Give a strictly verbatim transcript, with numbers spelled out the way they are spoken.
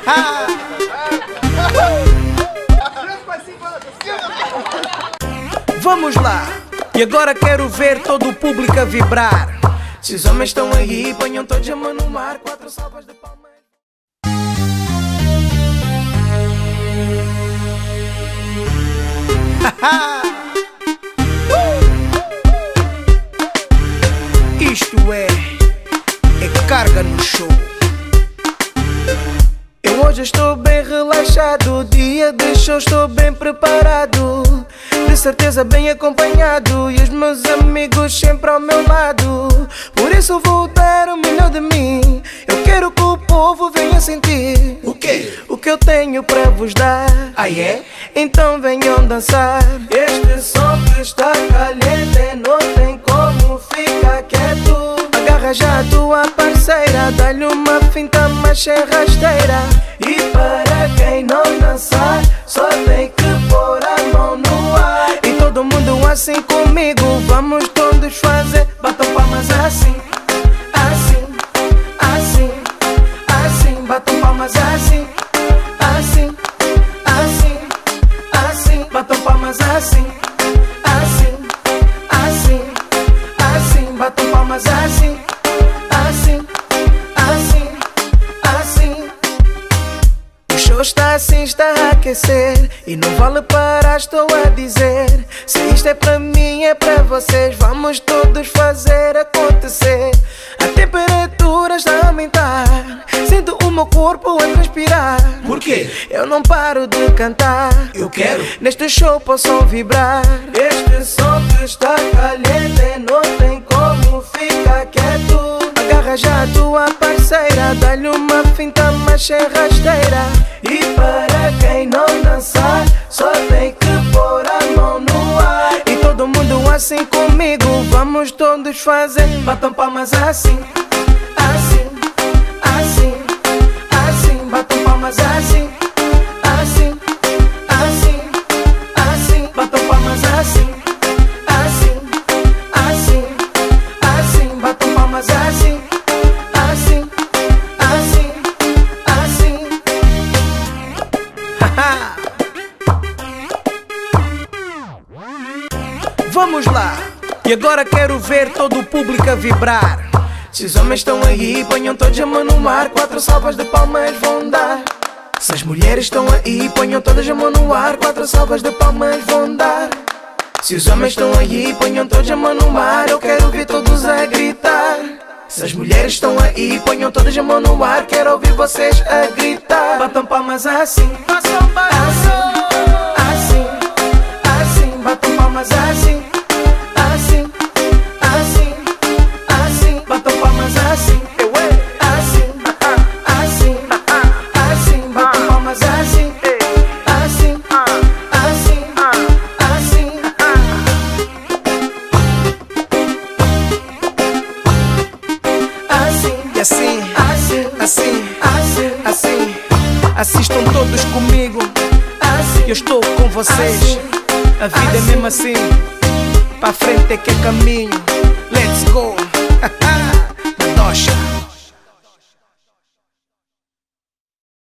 Vamos lá, e agora quero ver todo o público a vibrar. Se os homens estão aí, ponham todos a mão no mar. Quatro salvas de palmas. Isto é, é carga no show. Eu hoje estou bem relaxado, dia de show estou bem preparado, de certeza bem acompanhado, e os meus amigos sempre ao meu lado. Por isso vou dar o melhor de mim. Eu quero que o povo venha sentir o quê? O que eu tenho para vos dar. Ah, é? Então venham dançar. Este som que está caliente, não tem como ficar quieto. Agarra já a tua parceira, dá-lhe uma finta, mas sem rasteira. E para quem não dançar, só tem que pôr a mão no ar. E todo mundo assim comigo, vamos todos fazer. Batam palmas assim, assim, assim, assim. Batam palmas assim, assim, assim, assim. Batam palmas assim, assim, assim, assim. Batam palmas assim, assim, assim, assim. O show está assim, está a aquecer, e não vale parar, estou a dizer. Se isto é para mim, é para vocês. Vamos todos fazer acontecer. A temperatura está a aumentar, sinto o meu corpo a transpirar. Por quê? Eu não paro de cantar. Eu quero. Neste show posso vibrar. Este som que está caliente, não tem como ficar quieto. Agarra já a tua parceira, dá-lhe uma finta, mas sem rasteira. E para quem não dançar, só tem que pôr a mão no ar. E todo mundo assim comigo, vamos todos fazer. Batam palmas assim, assim, assim, assim. Batam palmas assim, assim, assim, assim. Batam palmas assim, assim, assim, assim. Batam palmas assim, assim, assim, assim. Vamos lá, e agora quero ver todo o público a vibrar. Se os homens estão aí, ponham todos a mão no mar. Quatro salvas de palmas vão dar. Se as mulheres estão aí, ponham todas a mão no ar. Quatro salvas de palmas vão dar. Se os homens estão aí, ponham todos a mão no mar. Eu quero ouvir todos a gritar. Se as mulheres estão aí, ponham todas a mão no ar. Quero ouvir vocês a gritar. Batam palmas assim, assim, assim, assim. Batam palmas assim, assim, assim, assim. Batam palmas assim, assim, assim, assim. Batam palmas assim, assim, assim, assim. Assim, e assim, assim, assim, assim, assim. Assistam todos comigo, assim. Eu estou com vocês. A vida é mesmo assim, pra frente é que é caminho. Let's go.